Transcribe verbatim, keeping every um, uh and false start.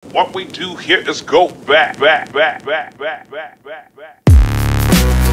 What we do here is go back, back, back, back, back, back, back, back.